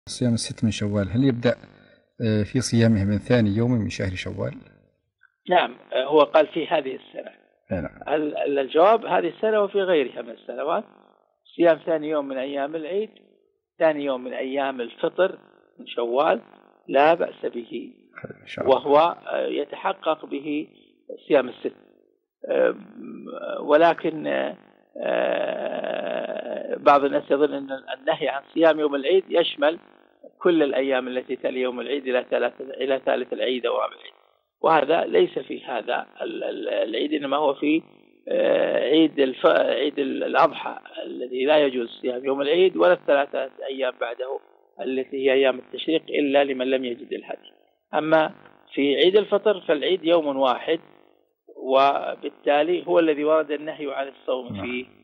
صيام الست من شوال هل يبدأ في صيامه من ثاني يوم من شهر شوال؟ نعم، هو قال في هذه السنة. نعم. الجواب هذه السنة وفي غيرها من السنوات صيام ثاني يوم من أيام العيد، ثاني يوم من أيام الفطر من شوال لا بأس به، إن شاء الله. وهو يتحقق به صيام الست. ولكن بعض الناس يظن أن النهي عن صيام يوم العيد يشمل كل الأيام التي تلي يوم العيد إلى ثالث العيد أو رابع العيد، وهذا ليس في هذا العيد، إنما هو في عيد الأضحى الذي لا يجوز صيام يوم العيد ولا الثلاثة أيام بعده التي هي أيام التشريق إلا لمن لم يجد الهدي. أما في عيد الفطر فالعيد يوم واحد، وبالتالي هو الذي ورد النهي عن الصوم فيه